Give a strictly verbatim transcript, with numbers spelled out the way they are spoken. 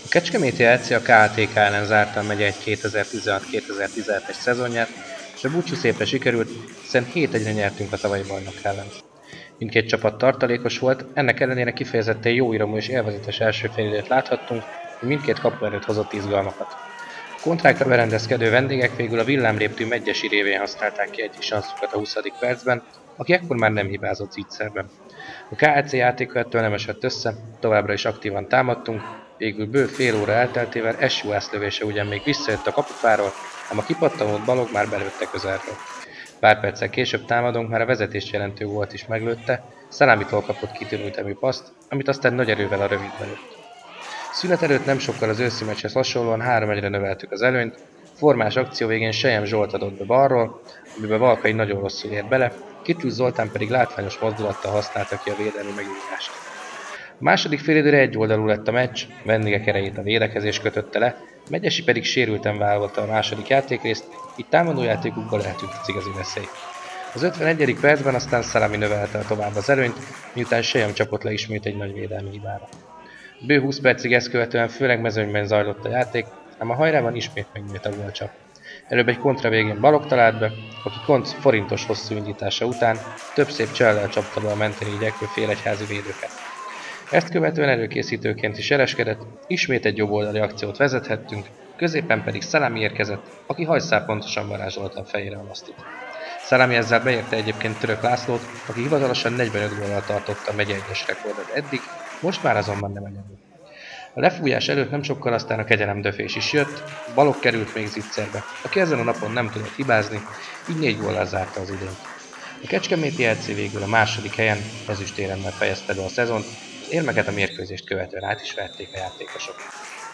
A Kecskeméti el cé a ká á té ká ellen zárta a megye egy kétezer-tizenhat kétezer-tizenhetes szezonját, és a búcsú szépre sikerült, hiszen hét egyre nyertünk a tavalyi bajnok ellen. Mindkét csapat tartalékos volt, ennek ellenére kifejezetten jó iramú és élvezetes első félidőt láthattunk, hogy mindkét kapu előtt hozott izgalmakat. A kontrákra berendezkedő vendégek végül a villámléptű Medgyessy révén használták ki egy sanszukat a huszadik percben, aki ekkor már nem hibázott zicserben. A ká á cé játéka ettől nem esett össze, továbbra is aktívan támadtunk, végül bő fél óra elteltével Esjuhász lövése ugyan még visszajött a kapufáról, ám a kipattanót Balog már belőtte közelről. Pár perccel később támadónk már a vezetést jelentő gólt is meglőtte, Szalámitól kapott kitűnő ütemű paszt, amit aztán nagy erővel a rövidbe lőtt. Szünet előtt nem sokkal az őszi meccshez hasonlóan három egyre növeltük az előnyt, formás akció végén Sejem Zsolt adott be balról, amiben Valkai nagyon rosszul ért bele, Kitűz Zoltán pedig látványos mozdulattal használta ki a védelmi megírást. A második félidőre egyoldalú lett a meccs, a vendégek erejét a védekezés kötötte le, Medgyessy pedig sérülten vállalta a második játékrészt, így támadójátékukból eltűnt a igazi veszély. Az ötvenegyedik percben aztán Szalami növelte tovább az előnyt, miután Sejem csapott le ismét egy nagy védelmi hibára. Bő húsz percig ezt követően főleg mezőnyben zajlott a játék, ám a hajrában ismét megnyílt a gólcsap. Előbb egy kontra végén Balog talált be, aki Koncz forintos hosszú indítása után több szép csellel csapta be a mentén igyekvő félegyházi védőket. Ezt követően előkészítőként is ereskedett, ismét egy jobboldali akciót vezethettünk, középen pedig Szalami érkezett, aki hajszál pontosan varázsolta a fejére a lasztit. Szalami ezzel beérte egyébként Török Lászlót, aki hivatalosan negyvenöt góllal tartotta a megye egyes rekordot eddig, most már azonban nem egyedül. A lefújás előtt nem sokkal aztán a kegyelemdöfés is jött, Balog került még zicserbe, aki ezen a napon nem tudott hibázni, így négy góllal zárta az idényt. A Kecskeméti el cé végül a második helyen ezüstéremmel fejezte be a szezont, az érmeket a mérkőzést követően át is verték a játékosok.